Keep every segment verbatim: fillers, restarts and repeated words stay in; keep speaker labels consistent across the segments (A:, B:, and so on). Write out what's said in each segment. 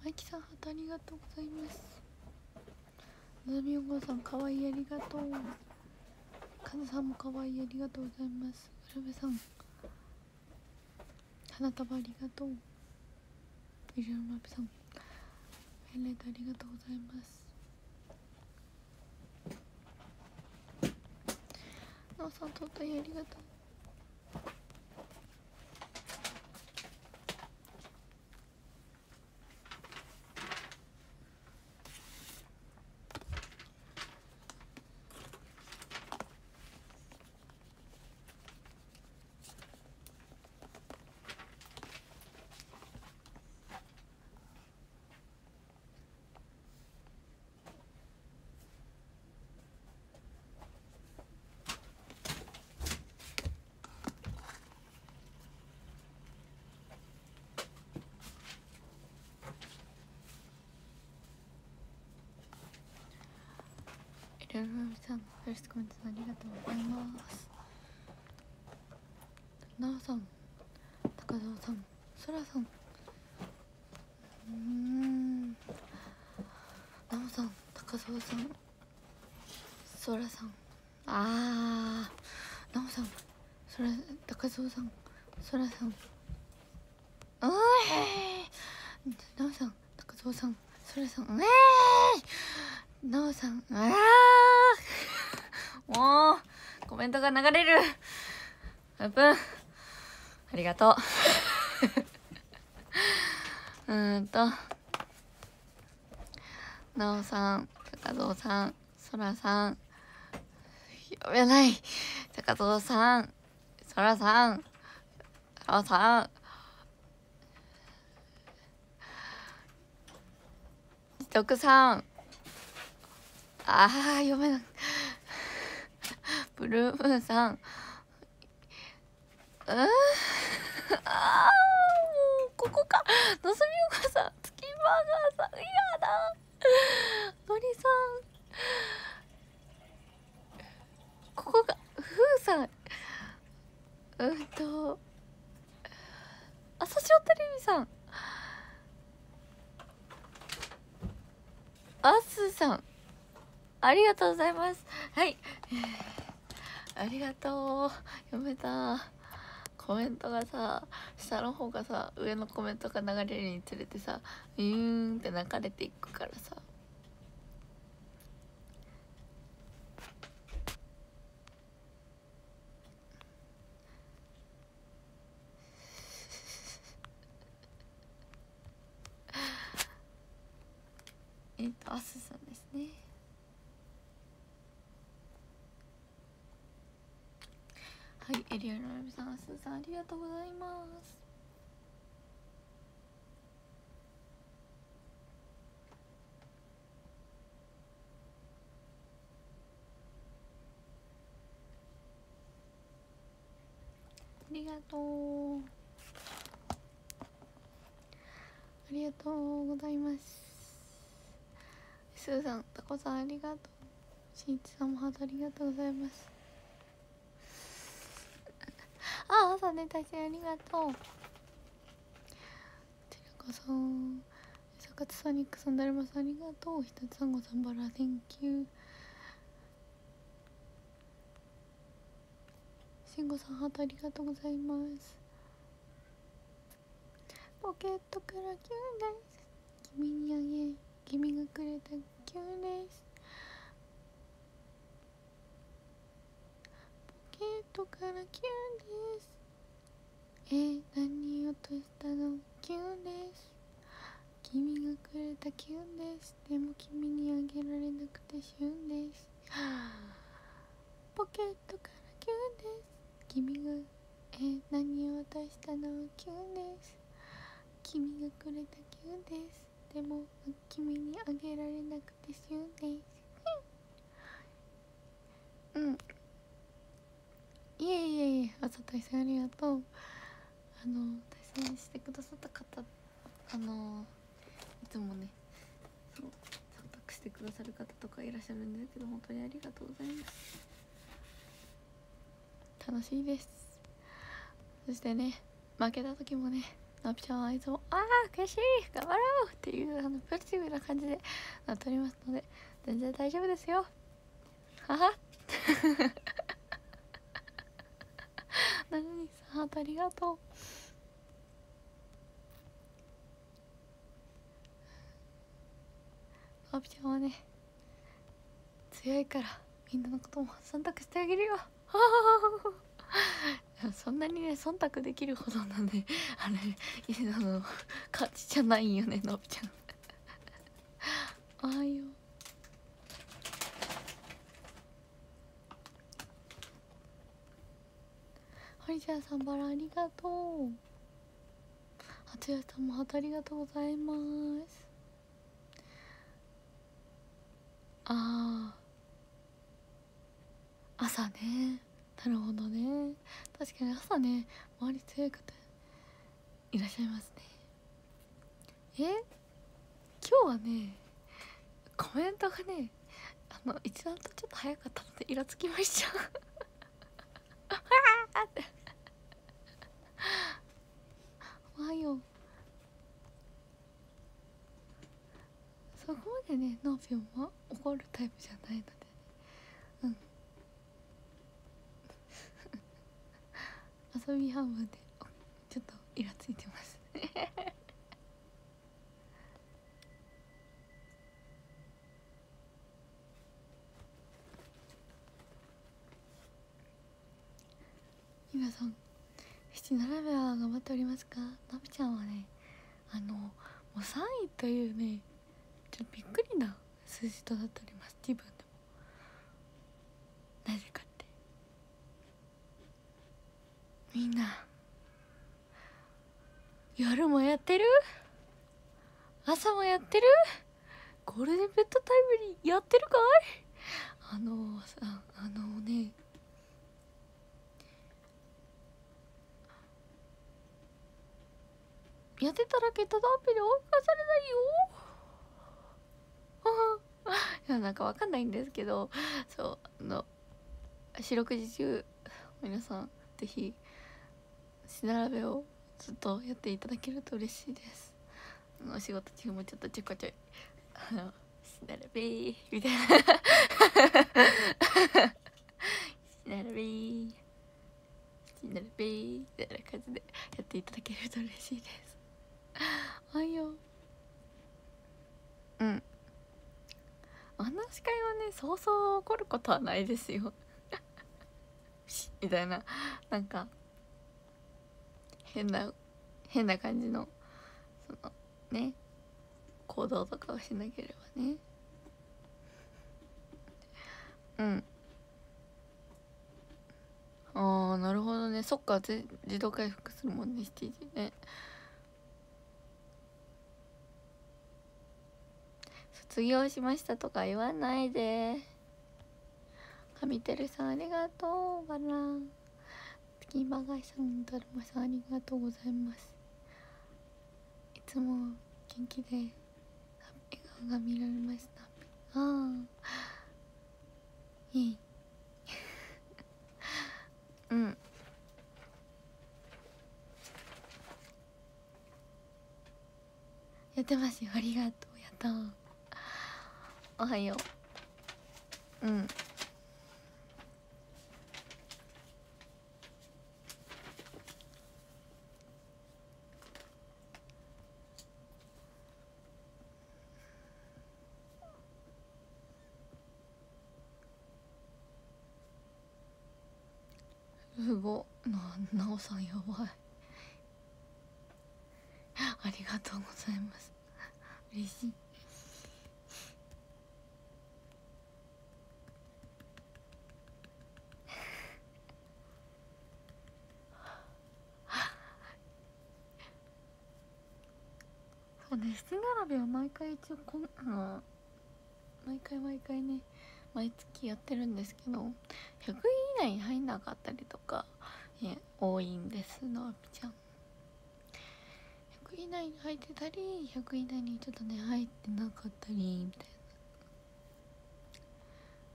A: マイキさんハートありがとうございます。のぞみおこさんかわいいありがとう。かずさんもかわいいありがとうございます。うらべさん花束ありがとう。いろのべさんペンライトありがとうございます。なおさんとったいありがとう。いろいろさんファーストコメントありがとうございます。なおさん、高澤さん、そらさん、うーん、なおさん、高澤さん、そらさん、あー、なおさん、そら、高澤さん、そらさん、うーい、なおさん、高澤さん、そらさん、うえーい、なおさん、あー、もうコメントが流れる。うっぷん、ありがとう。うーんとなおさん、高蔵さん、そらさん、読めない、高蔵さん、そらさん、そらさん、自徳さん、あー読めない、ブルームーンさん、うーん、あーもうここか、のすみおかさん、月バーガーさん、やだ、のりさん、ここがふうさん、うんと朝潮テレビさん、あすさん、ありがとうございます。はい、ありがとう。読めた。コメントがさ、下の方がさ、上のコメントが流れるにつれてさ、うーんって流れていくからさ。えっとあすさんですね。はい、エリアのラビさん、あすさんありがとうございます。ありがとう。ありがとうございます。すーさん、たこさんありがとう。しんいちさんもハートありがとうございます。あ、朝ね、大変ありがとう。てらこさん、さかつソニックさん、だるまさんありがとう。ひとつさんごさんバラ、Thank you。しんごさん、ハートありがとうございます。ポケットからキュンです。君にあげ、君がくれたキュンです。ポケットからキュンです。えー、何落としたのキュンです。君がくれたキュンです。でも君にあげられなくてシュンです。ポケットからキュンです。君がえー、何を渡したのキュンです。君がくれたキュンです。でも君にあげられなくてシュンです。うん。いえいえいえ、朝対戦ありがとう。あの対戦してくださった方、あのいつもね、そう参加してくださる方とかいらっしゃるんですけど、本当にありがとうございます。楽しいです。そしてね、負けた時もね、 のびちゃんはいつも「あー悔しい頑張ろう!」っていうあのポジティブな感じで撮りますので全然大丈夫ですよ。ははなのにさハートありがとう。のびちゃんはね強いからみんなのことも忖度してあげるよ。そんなにね忖度できるほどなんであれあの感じじゃないよねのびちゃん。ああよハリちゃんさんバラありがとう。あつやさんもハートありがとうございます。ああ朝ねなるほどね確かに朝ね周り強い方いらっしゃいますね。え今日はねコメントがねあの一段とちょっと早かったのでイラつきましたわよそこまでねノーピョンは怒るタイプじゃないのでうん遊び半分でちょっとイラついてます皆さん七並べは頑張っておりますか？のびちゃんはねあのもうさんいというねちょっとびっくりな数字となっております。自分でもなぜかってみんな夜もやってる朝もやってるゴールデンベッドタイムにやってるかい？あのさあのねやってたらケットダンペで追い返されないよいやなんかわかんないんですけどそうあの四六時中皆さんぜひし並べをずっとやっていただけると嬉しいです。お仕事中もちょっとちょこちょいあのし並べーみたいなし並べーし並べーみたいな感じでやっていただけると嬉しいです。あいようんあの司会はねそうそう怒ることはないですよみたいななんか変な変な感じのそのね行動とかをしなければねうんああなるほどねそっか自動回復するもんねしちじね。卒業しましたとか言わないで。はみてるさんありがとうバラ月バガイさんだるまさんありがとうございます。いつも元気で笑顔が見られました。ああいいうんやってますよありがとうやったおはよううんすごななおさんやばいありがとうございます嬉しいそうね七並べは毎回一応こんあの毎回毎回ね毎月やってるんですけどひゃくい以内に入んなかったりとか、ね、多いんですのびちゃん。ひゃく以内に入ってたりひゃく以内にちょっとね入ってなかったりみたい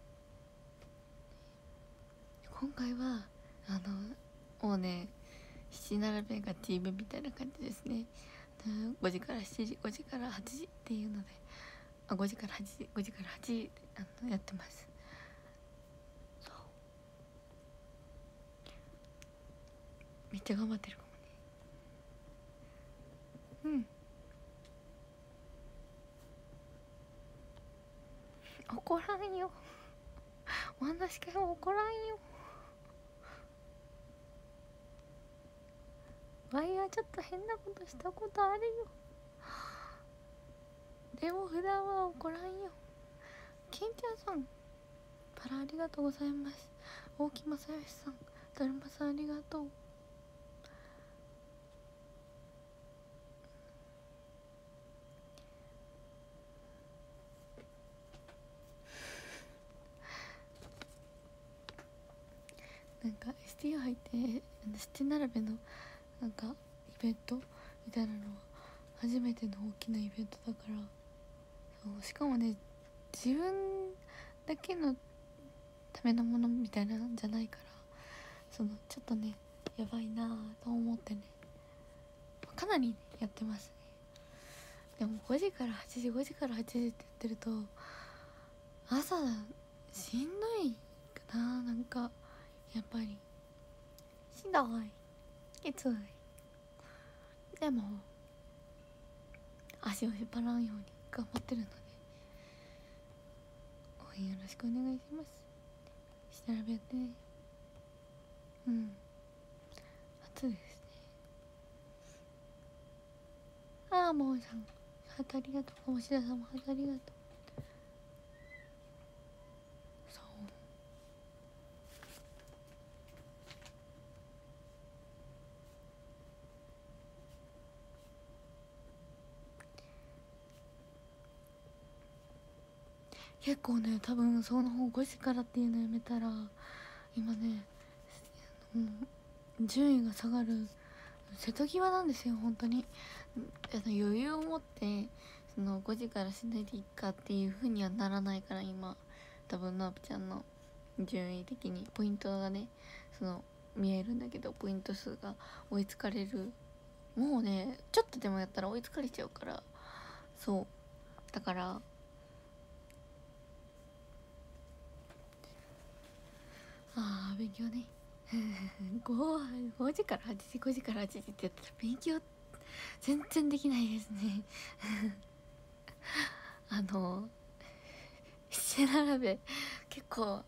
A: な。今回はあのもうね七並べがチームみたいな感じですね。ごじからしちじ、ごじからはちじっていうので、あ、ごじからはちじ、ごじからはちじであのやってます。そうめっちゃ頑張ってるかもね。うん、怒らんよ、お話し会は怒らんよ。わいはちょっと変なことしたことあるよ。でも普段は怒らんよ。ケンちゃんさんパラありがとうございます。大木正義さん、だるまさんありがとう。なんか エスティー 入って七並べのなんかイベントみたいなのは初めての大きなイベントだから、そうしかもね自分だけのためのものみたいなんじゃないから、そのちょっとねやばいなと思ってね、かなり、ね、やってますね。でもごじからはちじ、ごじからはちじって言ってると朝しんどいかな。なんかやっぱりしんどい、きつい。でも足を引っ張らんように頑張ってるので応援よろしくお願いします。したらべやってね。うん、初ですね。ああもうさんハートありがとう。鴨志田さんもハートありがとう。そう結構ね、多分そのごじからっていうのやめたら今ね、うん、順位が下がる瀬戸際なんですよ本当に。あの余裕を持ってそのごじからしないでいいかっていう風にはならないから、今多分なおちゃんの順位的にポイントがねその見えるんだけど、ポイント数が追いつかれる、もうねちょっとでもやったら追いつかれちゃうから、そうだからあー勉強ねご, ごじからはちじ、ごじからはちじって言ったら勉強全然できないですねあの七並べ結構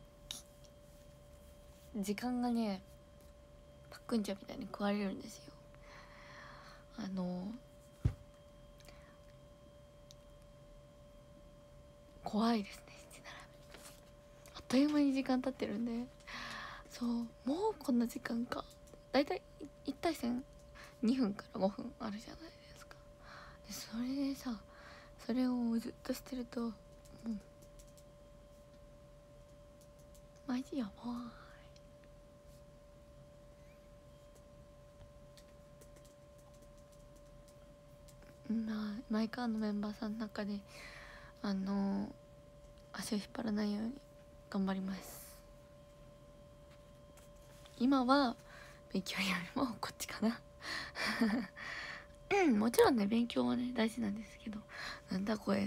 A: 時間がねパックンチャみたいに食われるんですよ。あの怖いですね七並べ。あっという間に時間経ってるんで、そうもうこんな時間か。だいたいいち対戦にふんからごふんあるじゃないですか。でそれでさそれをずっとしてるともうマジやばい。まあマイカーのメンバーさんの中であの足を引っ張らないように頑張ります。今は勉強よりもこっちかなうん、もちろんね勉強はね大事なんですけど、なんだこれ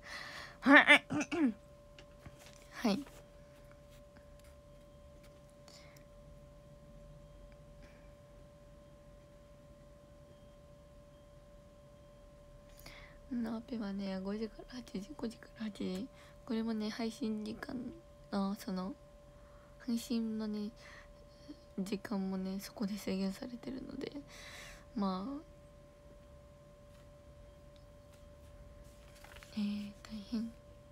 A: はいナーペはねごじからはちじ、ごじからはちじ、これもね配信時間のその配信のね時間もねそこで制限されてるので、まあえー、大変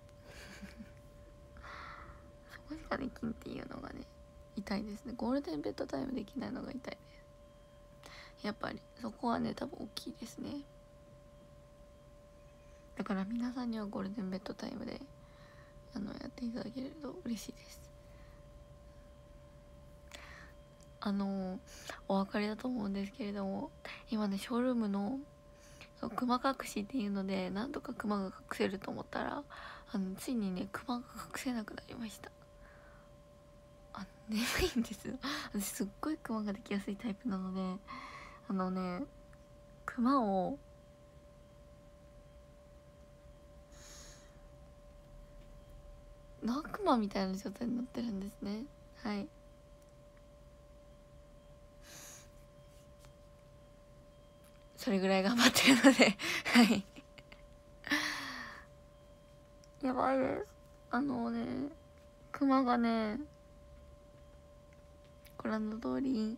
A: そこしかできんっていうのがね痛いですね。ゴールデンベッドタイムできないのが痛いです。やっぱりそこはね多分大きいですね。だから皆さんにはゴールデンベッドタイムであのやっていただけると嬉しいです。あのお分かりだと思うんですけれども、今ねショールームのそうクマ隠しっていうのでなんとかクマが隠せると思ったら、あのついにねクマが隠せなくなりました。あ眠いんです私すっごいクマができやすいタイプなので、 あのねクマを悪魔みたいな状態になってるんですね。はい。それぐらい頑張ってるのではいやばいです。あのねクマがねご覧の通り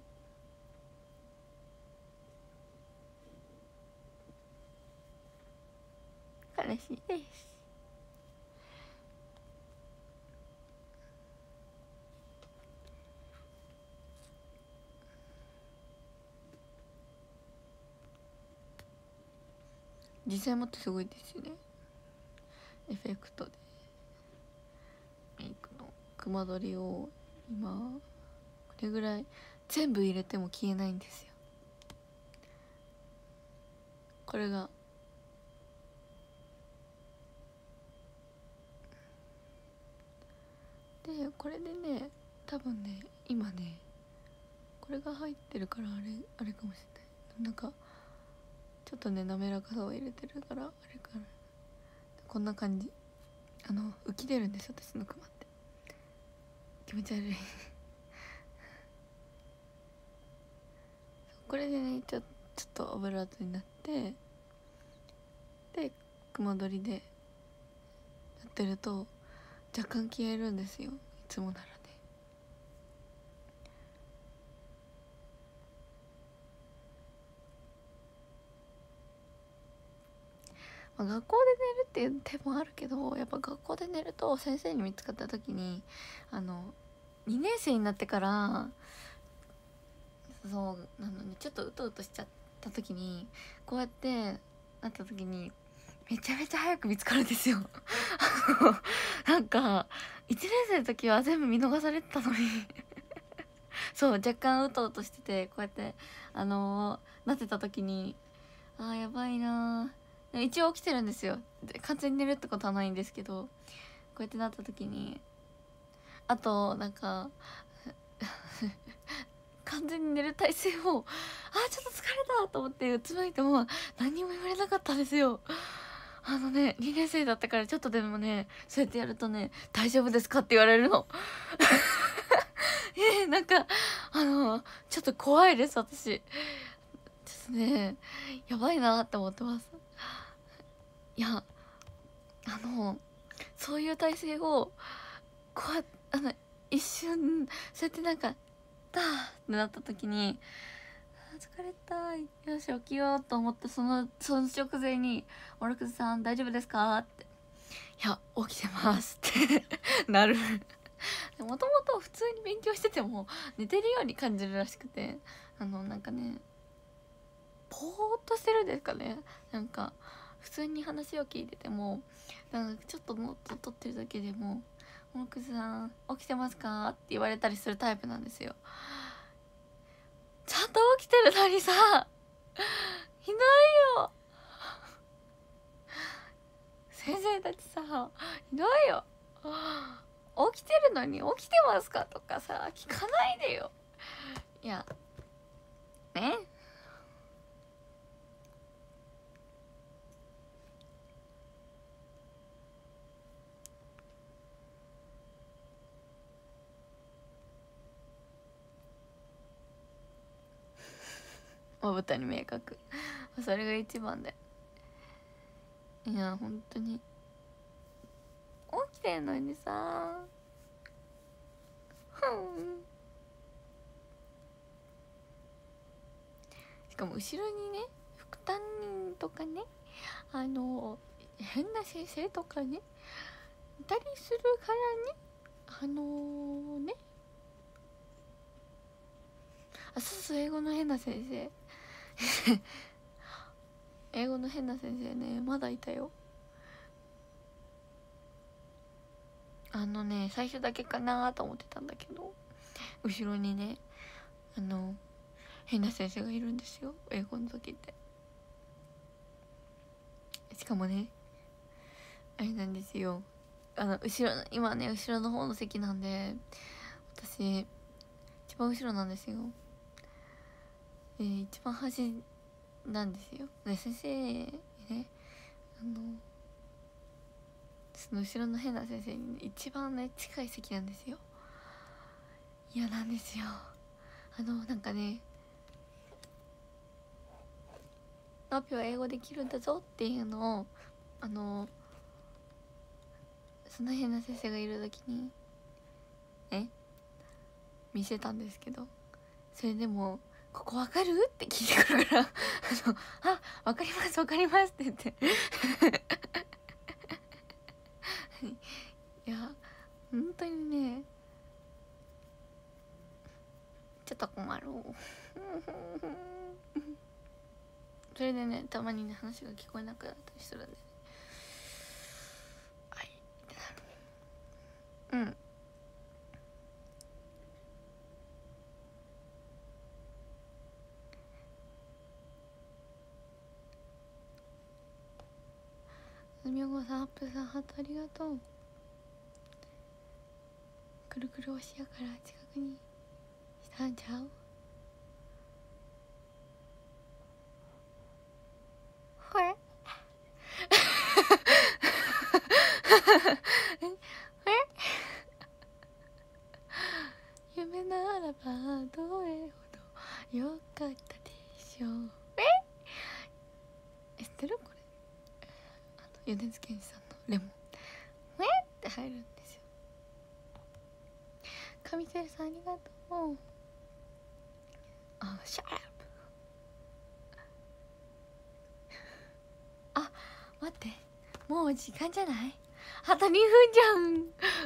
A: 悲しいです。実際もってすごいですよね。エフェクトでメイクのクマ撮りを今これぐらい全部入れても消えないんですよ。これがでこれでね多分ね今ねこれが入ってるからあれあれかもしれない。なんかちょっとね滑らかさを入れてるからあれかな。こんな感じ。あの浮き出るんですよ私のクマって。気持ち悪いこれでねちょちょっとオブラートになってでクマ撮りでやってると若干消えるんですよいつもならね。まあ、学校で寝るっていう手もあるけどやっぱ学校で寝ると先生に見つかった時にあのにねん生になってからそうなのにちょっとうとうとしちゃった時にこうやってなった時にめちゃめちゃ早く見つかるんですよなんかいちねん生の時は全部見逃されてたのにそう若干うとうとしててこうやってあのー、なってた時にあーやばいなー一応起きてるんですよ。完全に寝るってことはないんですけどこうやってなった時にあとなんか完全に寝る体勢をあーちょっと疲れたと思ってうつむいても何にも言われなかったんですよ。あのねにねん生だったからちょっとでもねそうやってやるとね大丈夫ですかって言われるのえー、なんかあのちょっと怖いです私。ちょっとねやばいなって思ってます。いやあのそういう体勢をこうあの一瞬そうやってなんかダーってなった時に疲れたいよし起きようと思ってそのその直前に「オルクスさん大丈夫ですか?」って「いや起きてます」ってなるもともと普通に勉強してても寝てるように感じるらしくてあのなんかねぽーっとしてるんですかね。なんか普通に話を聞いててもなんかちょっとノート取ってるだけでも「オルクスさん起きてますか?」って言われたりするタイプなんですよ。ちゃんと起きてるのにさひどいよ先生たちさひどいよ。起きてるのに起きてますかとかさ聞かないでよ。いやねまぶたに明確それが一番でいや本当に起きてんのにさしかも後ろにね副担任とかねあの変な先生とかねいたりするからねあのー、ねあそうそう英語の変な先生英語の変な先生ねまだいたよ。あのね最初だけかなと思ってたんだけど後ろにねあの変な先生がいるんですよ英語の時って。しかもねあれなんですよあの後ろ今ね後ろの方の席なんで私一番後ろなんですよ。 えー、一番端なんですよ。で先生ね、あのその後ろの変な先生に、ね、一番ね近い席なんですよ。嫌なんですよ。あのなんかね、ナピは英語できるんだぞっていうのを、あのその変な先生がいる時にえ見せたんですけど、それでも「ここわかる?」って聞いてくるから「あのあわかりますわかります」って言っていや本当にねちょっと困るそれでね、たまにね話が聞こえなくなったりするんで、ね、はいってなる。うんみょごさん、アップさん、ハートありがとう。くるくる推しやから近くにしたんちゃう？これえ夢ならばどれほどよかったでしょう。え知ってるこれ？あの米津玄師さんのレモンえって入るんですよ。神セルさんありがとう。あ、シャープあ、待ってもう時間じゃない？あとにふんじゃん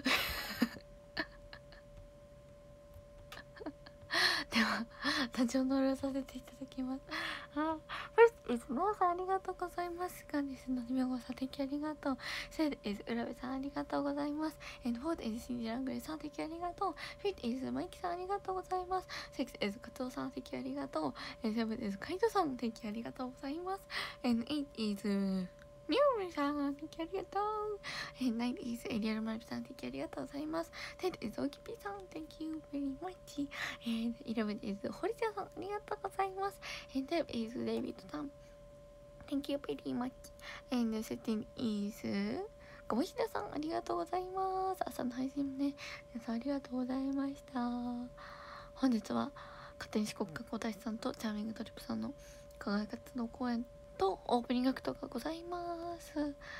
A: では単調乗らさせていただきます。あ、First is ノアさんありがとうございます。ガンデスのみょごさん提供ありがとう。Third is 浦部さんありがとうございます。And fourth is シンジラングレさん提供ありがとう。Fifth is マイキさんありがとうございます。Sixth is カツオさん提供ありがとう。And seventh is カイトさん提供ありがとうございます。And eighth isミュールさん、提供ありがとう。えー、ナイン is エリアルマルピさん、提供ありがとうございます。テン is オキピさん、thank you very much。えー、イレブン is ホリチャさん、ありがとうございます。えー、テン is デイビッドさん、thank you very much。えー、セティン is ごもひださん、ありがとうございます。朝の配信もね、皆さんありがとうございました。本日は、勝手に四国観光大使さんとチャーミングトリップさんの課外活動公演とオープニングアクトがございます。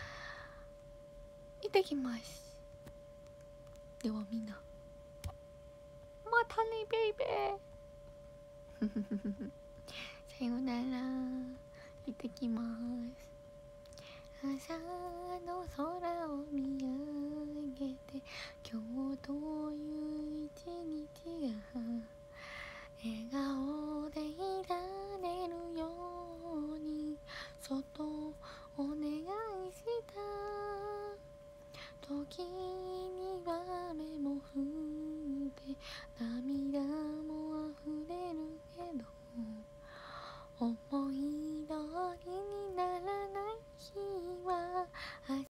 A: 行ってきます。ではみんなまたねベイベーさようなら。行ってきます。朝の空を見上げて今日と